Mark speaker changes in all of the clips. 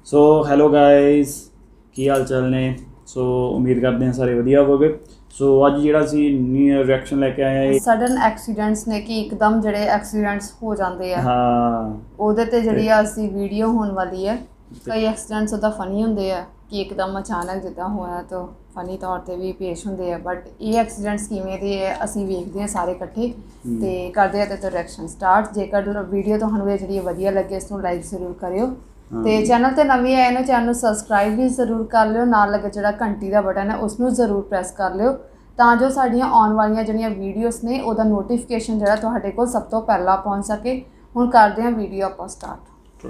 Speaker 1: सो hello guys की हाल चाल ने। सो उम्मीद करते हैं सारे वधिया होवोगे। सो अज जिहड़ा असीं न्यू रिएक्शन लैके आए हैं
Speaker 2: सडन एक्सीडेंट्स ने कि एकदम जिहड़े एक्सीडेंट्स हो जाते हैं
Speaker 1: हाँ
Speaker 2: ਉਹਦੇ ਤੇ ਜਿਹੜੀ ਅਸੀਂ ਵੀਡੀਓ ਹੋਣ ਵਾਲੀ ਹੈ। ਕਈ ਐਕਸੀਡੈਂਟਸ ਉਹਦਾ ਫਨੀ ਹੁੰਦੇ ਆ ਕਿ ਇੱਕਦਮ ਅਚਾਨਕ ਜਿੱਦਾਂ ਹੋਇਆ ਤਾਂ ਫਨੀ ਤੌਰ ਤੇ ਵੀ ਪੇਸ਼ ਹੁੰਦੇ ਆ, ਬਟ ਇਹ ਐਕਸੀਡੈਂਟਸ ਕਿਵੇਂ ਦੇ ਹੈ ਅਸੀਂ ਵੇਖਦੇ ਹਾਂ ਸਾਰੇ ਇਕੱਠੇ ਤੇ ਕਰਦੇ ਆ ਤੇ ਰਿਐਕਸ਼ਨ ਸਟਾਰਟ। ਜੇਕਰ ਵੀਡੀਓ ਤੁਹਾਨੂੰ ਇਹ ਜਿਹੜੀ ਵਧੀਆ ਲੱਗੇ ਇਸ ਨੂੰ ਲਾਈਕ ਜ਼ਰੂਰ ਕਰਿਓ ਤੇ ਚੈਨਲ ਤੇ ਨਵੇਂ ਆਏ ਨੇ ਚੈਨਲ ਨੂੰ ਸਬਸਕ੍ਰਾਈਬ ਵੀ ਜ਼ਰੂਰ ਕਰ ਲਿਓ, ਨਾਲ ਲੱਗੇ ਜਿਹੜਾ ਘੰਟੀ ਦਾ ਬਟਨ ਹੈ ਉਸ ਨੂੰ ਜ਼ਰੂਰ ਪ੍ਰੈਸ ਕਰ ਲਿਓ ਤਾਂ ਜੋ ਸਾਡੀਆਂ ਆਉਣ ਵਾਲੀਆਂ ਜਿਹੜੀਆਂ ਵੀਡੀਓਜ਼ ਨੇ ਉਹਦਾ ਨੋਟੀਫਿਕੇਸ਼ਨ ਜਿਹੜਾ ਤੁਹਾਡੇ ਕੋਲ ਸਭ ਤੋਂ ਪਹਿਲਾਂ ਪਹੁੰਚ ਸਕੇ। ਹੁਣ ਕਰਦੇ ਹਾਂ ਵੀਡੀਓ ਆਪਾਂ ਸਟਾਰਟ।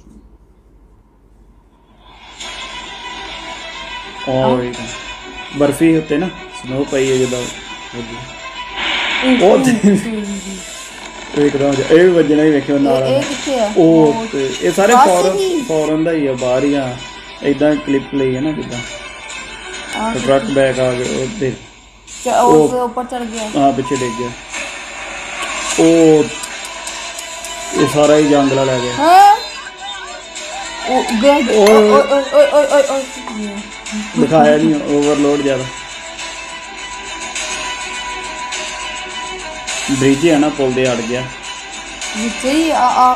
Speaker 1: और बर्फी होते ना स्नो पई है जदा एकदम ये वजना ही वेखियो नाल ओ ते ये सारे फॉरेन दा ही है बाहर ही। हां इदां क्लिप ਲਈ है ना जिदा ट्रक बैक आ गया ओते
Speaker 2: उस ऊपर चढ़ गया।
Speaker 1: हां पीछे डिग गया ओ ये सारा ही जंगला ले गया।
Speaker 2: हां ओ गड ओए
Speaker 1: दिखाया नहीं ओवरलोड ज़्यादा ब्रिज है ना पुल दे अड़ गया
Speaker 2: नीचे ही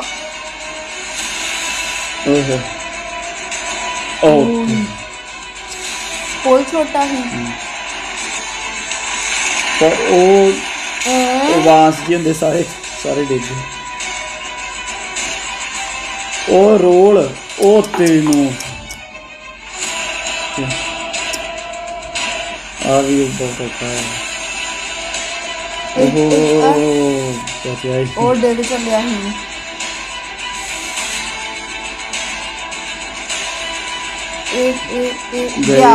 Speaker 1: ओहो ओ
Speaker 2: पुल छोटा है
Speaker 1: पर ओ बांस जी होंदे सारे सारे डिग गए ओ रोल ओ तेनू आ भी बहुत होता है। ओहो कैसे आई
Speaker 2: और डेढ़ चलिया है एक या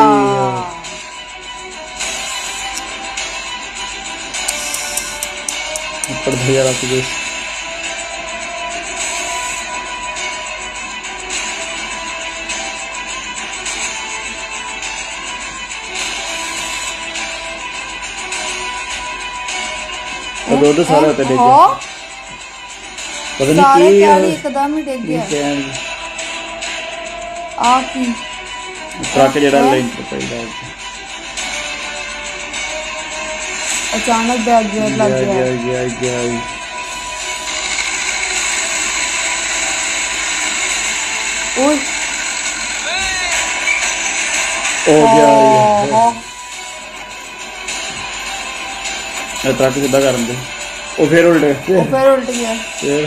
Speaker 1: ऊपर भैया रख दे दुध सारा होता डिग गया पता नहीं की
Speaker 2: एकदम ही डिग गया आ की
Speaker 1: ट्रक जेड़ा लाइन पे पड़ा
Speaker 2: अचानक बैग गियर लग गया ओए
Speaker 1: ओ गया ट्रक सीधा कर दे वो फिर उल्ट
Speaker 2: गया
Speaker 1: फिर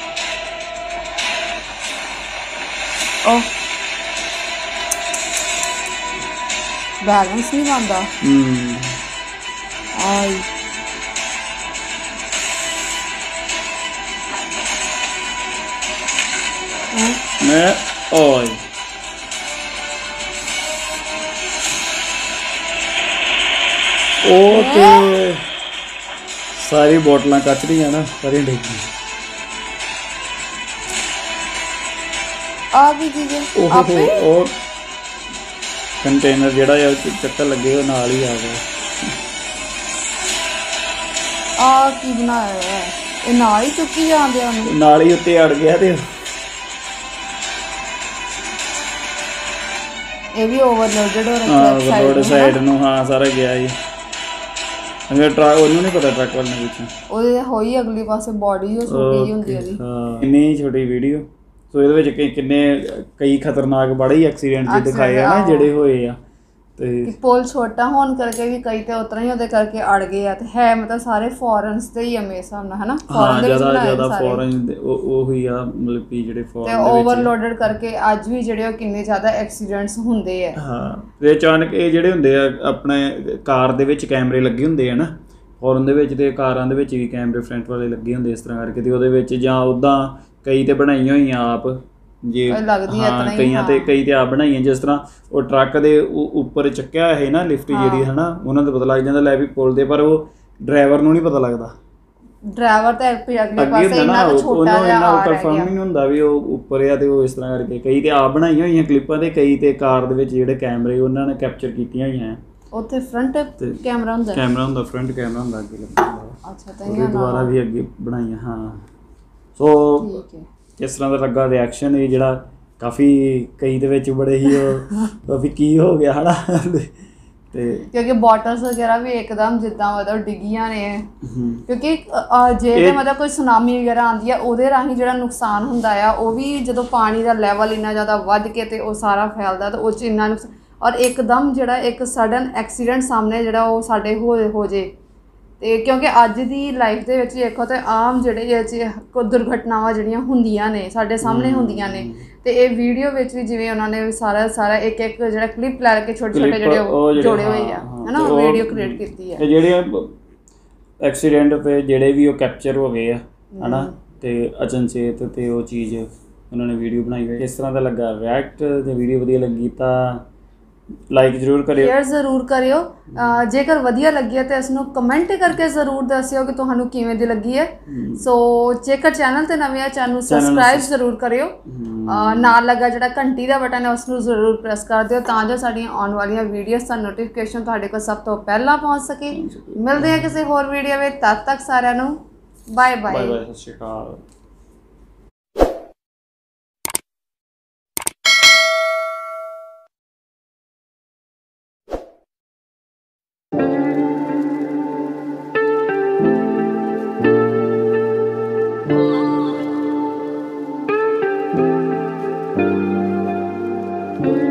Speaker 2: बैलेंस नहीं बनता आई
Speaker 1: मैं ओए ओके सारी बोतल कच रही है ना सारी डिगी और कंटेनर जेड़ा चक्कर लगे वो नाल ही आ गया
Speaker 2: की बनाया है ये नाल ही चुकी जांदे ओनू
Speaker 1: नाल ही उत्ते अड़ गया ते
Speaker 2: ये भी ओवरलोडेड हो रहा है
Speaker 1: ओवरलोड साइड नु हां सारा गया ही अगर ट्रक ਉਹਨੂੰ नहीं पता ट्रक वाले ਵਿੱਚ
Speaker 2: ਉਹਦੇ ਹੋਈ ਅਗਲੀ ਪਾਸੇ ਬਾਡੀ ਜੋ ਛੋਟੀ ਹੁੰਦੀ ਹੈ ਦੀ
Speaker 1: ਇੰਨੀ ਛੋਟੀ ਵੀਡੀਓ। ਸੋ ਇਹਦੇ ਵਿੱਚ ਕਿੰਨੇ ਕਈ ਖਤਰਨਾਕ ਬੜੇ ਹੀ ਐਕਸੀਡੈਂਟ ਜੇ ਦਿਖਾਏ ਆ ਨਾ ਜਿਹੜੇ ਹੋਏ ਆ ਤੇ
Speaker 2: ਪੁਲ ਛੋਟਾ ਹੋਣ ਕਰਕੇ ਵੀ ਕਈ ਤੇ ਉਤਰਾ ਹੀ ਉਹਦੇ ਕਰਕੇ ਅੜ ਗਏ ਆ ਤੇ ਹੈ ਮਤਲਬ ਸਾਰੇ ਫੋਰਨਸ ਦੇ ਹੀ ਹਮੇਸ਼ਾ ਨਾ ਹੈ ਨਾ
Speaker 1: ਫੋਰਨ ਦੇ ਵਿੱਚ ਜ਼ਿਆਦਾ ਫੋਰਨ ਉਹ ਹੀ ਆ ਮਤਲਬ ਕਿ ਜਿਹੜੇ ਫੋਰਨ
Speaker 2: ਤੇ ਓਵਰਲੋਡਡ ਕਰਕੇ ਅੱਜ ਵੀ ਜਿਹੜੇ ਉਹ ਕਿੰਨੇ ਜ਼ਿਆਦਾ ਐਕਸੀਡੈਂਟਸ ਹੁੰਦੇ ਆ।
Speaker 1: ਹਾਂ ਤੇ ਅਚਾਨਕ ਇਹ ਜਿਹੜੇ ਹੁੰਦੇ ਆ ਆਪਣੇ ਕਾਰ ਦੇ ਵਿੱਚ ਕੈਮਰੇ ਲੱਗੇ ਹੁੰਦੇ ਆ ਨਾ ਫੋਰਨ ਦੇ ਵਿੱਚ ਤੇ ਕਾਰਾਂ ਦੇ ਵਿੱਚ ਵੀ ਕੈਮਰੇ ਫਰੰਟ ਵਾਲੇ ਲੱਗੇ ਹੁੰਦੇ ਇਸ ਤਰ੍ਹਾਂ ਕਰਕੇ ਤੇ ਉਹਦੇ ਵਿੱਚ ਜਾਂ ਉੱਦਾਂ ਕਈ ਤੇ ਬਣਾਈਆਂ ਹੋਈਆਂ ਆਪ ਜੇ ਹਾਂ ਕਈਆਂ ਤੇ ਕਈ ਤੇ ਆਪ ਬਣਾਈਆਂ ਜਿਸ ਤਰ੍ਹਾਂ ਉਹ ਟਰੱਕ ਦੇ ਉੱਪਰ ਚੱਕਿਆ ਹੈ ਨਾ ਲਿਫਟ ਜਿਹੜੀ ਹੈ ਨਾ ਉਹਨਾਂ ਨੂੰ ਪਤਾ ਲੱਗ ਜਾਂਦਾ ਲੈ ਵੀ ਪੁੱਲ ਦੇ ਪਰ ਉਹ ਡਰਾਈਵਰ ਨੂੰ ਨਹੀਂ ਪਤਾ ਲੱਗਦਾ।
Speaker 2: ਡਰਾਈਵਰ ਤੇ ਅਗਲੇ ਪਾਸੇ ਇੰਨਾ ਛੋਟਾ ਜਿਹਾ ਆ
Speaker 1: ਕਨਫਰਮ ਨਹੀਂ ਹੁੰਦਾ ਵੀ ਉਹ ਉੱਪਰ ਆ ਤੇ ਉਹ ਇਸ ਤਰ੍ਹਾਂ ਕਰਕੇ ਕਈ ਤੇ ਆਪ ਬਣਾਈਆਂ ਹੋਈਆਂ ਕਲਿੱਪਾਂ ਤੇ ਕਈ ਤੇ ਕਾਰ ਦੇ ਵਿੱਚ ਜਿਹੜੇ ਕੈਮਰੇ ਉਹਨਾਂ ਨੇ ਕੈਪਚਰ ਕੀਤੀਆਂ ਹੋਈਆਂ।
Speaker 2: ਉੱਥੇ ਫਰੰਟ ਕੈਮਰਾ ਹੁੰਦਾ
Speaker 1: ਫਰੰਟ ਕੈਮਰਾ ਹੁੰਦਾ ਅੱਗੇ ਲੱਗਾ।
Speaker 2: ਅੱਛਾ
Speaker 1: ਤਾਂ ਇਹ ਦੁਬਾਰਾ ਵੀ ਅੱਗੇ ਬਣਾਈਆਂ। ਹਾਂ ਸੋ
Speaker 2: ਠੀਕ ਹੈ।
Speaker 1: किस तरह का लगा रिएक्शन ये जरा ਕਾਫੀ ਕਈ ਦੇ ਵਿੱਚ ਬੜੇ ਹੀ ਉਹ ਵੀ ਕੀ ਹੋ ਗਿਆ ਹਨਾ ਤੇ
Speaker 2: ਕਿਉਂਕਿ ਬੋਟਲਸ ਵਗੈਰਾ ਵੀ ਇੱਕਦਮ ਜਿੱਦਾਂ ਮਤਲਬ ਡਿੱਗੀਆਂ ਨੇ ਕਿਉਂਕਿ ਜੇ ਤੇ ਮਤਲਬ ਕੋਈ ਸੁਨਾਮੀ ਵਗੈਰਾ ਆਉਂਦੀ ਆ ਉਹਦੇ ਰਾਹੀਂ ਜਿਹੜਾ ਨੁਕਸਾਨ ਹੁੰਦਾ ਆ ਉਹ ਵੀ ਜਦੋਂ ਪਾਣੀ ਦਾ ਲੈਵਲ ਇੰਨਾ ਜ਼ਿਆਦਾ ਵੱਧ ਕੇ ਤੇ ਉਹ ਸਾਰਾ ਫੈਲਦਾ ਤਾਂ ਉਹ 'ਚ ਇੰਨਾ ਨੁਕਸਾਨ ਔਰ ਇੱਕਦਮ ਜਿਹੜਾ ਇੱਕ ਸਡਨ ਐਕਸੀਡੈਂਟ ਸਾਹਮਣੇ ਜਿਹੜਾ ਉਹ ਸਾਡੇ ਹੋ ਜੇ ਤੇ ਕਿਉਂਕਿ ਅੱਜ ਦੀ ਲਾਈਫ ਦੇ ਵਿੱਚ ਦੇਖੋ ਤੇ ਆਮ ਜਿਹੜੇ ਇਹ 'ਚ ਕੋਈ ਦੁਰਘਟਨਾਵਾਂ ਜਿਹੜੀਆਂ ਹੁੰਦੀਆਂ ਨੇ ਸਾਡੇ ਸਾਹਮਣੇ ਹੁੰਦੀਆਂ ਨੇ ਤੇ ਇਹ ਵੀਡੀਓ ਵਿੱਚ ਵੀ ਜਿਵੇਂ ਉਹਨਾਂ ਨੇ ਸਾਰਾ ਇੱਕ ਜਿਹੜਾ ਕਲਿੱਪ ਲੈ ਕੇ ਛੋਟੇ ਜਿਹੜੇ ਉਹ ਜੋੜੇ ਹੋਏ ਆ ਹਨਾ ਵੀਡੀਓ ਕ੍ਰੀਏਟ ਕੀਤੀ ਹੈ
Speaker 1: ਤੇ ਜਿਹੜੇ ਐਕਸੀਡੈਂਟ ਤੇ ਜਿਹੜੇ ਵੀ ਉਹ ਕੈਪਚਰ ਹੋ ਗਏ ਆ ਹਨਾ ਤੇ ਅਚਨਚੇਤ ਤੇ ਉਹ ਚੀਜ਼ ਉਹਨਾਂ ਨੇ ਵੀਡੀਓ ਬਣਾਈ ਹੋਈ ਇਸ ਤਰ੍ਹਾਂ ਦਾ ਲੱਗਾ ਰਿਐਕਟ ਤੇ ਵੀਡੀਓ ਵਧੀਆ ਲੱਗੀ ਤਾਂ ਲਾਈਕ ਜ਼ਰੂਰ ਕਰਿਓ
Speaker 2: ਸ਼ੇਅਰ ਜ਼ਰੂਰ ਕਰਿਓ ਜੇਕਰ ਵਧੀਆ ਲੱਗੀ ਹੈ ਤਾਂ ਇਸ ਨੂੰ ਕਮੈਂਟ ਕਰਕੇ ਜ਼ਰੂਰ ਦੱਸਿਓ ਕਿ ਤੁਹਾਨੂੰ ਕਿਵੇਂ ਦੀ ਲੱਗੀ ਹੈ ਸੋ ਜੇਕਰ ਚੈਨਲ ਤੇ ਨਵੇਂ ਆ ਚੈਨਲ ਨੂੰ ਸਬਸਕ੍ਰਾਈਬ ਜ਼ਰੂਰ ਕਰਿਓ ਨਾਲ ਲੱਗਾ ਜਿਹੜਾ ਘੰਟੀ ਦਾ ਬਟਨ ਹੈ ਉਸ ਨੂੰ ਜ਼ਰੂਰ ਪ੍ਰੈਸ ਕਰ ਦਿਓ ਤਾਂ ਜੋ ਸਾਡੀਆਂ ਆਉਣ ਵਾਲੀਆਂ ਵੀਡੀਓਜ਼ ਦਾ ਨੋਟੀਫਿਕੇਸ਼ਨ ਤੁਹਾਡੇ ਕੋਲ ਸਭ ਤੋਂ ਪਹਿਲਾਂ ਪਹੁੰਚ ਸਕੇ ਮਿਲਦੇ ਹਾਂ ਕਿਸੇ ਹੋਰ ਵੀਡੀਓ ਵਿੱਚ ਤਦ ਤੱਕ ਸਾਰਿਆਂ ਨੂੰ ਬਾਏ ਬਾਏ
Speaker 1: ਸਤਿ ਸ਼੍ਰੀ ਅਕਾਲ
Speaker 3: Thank you.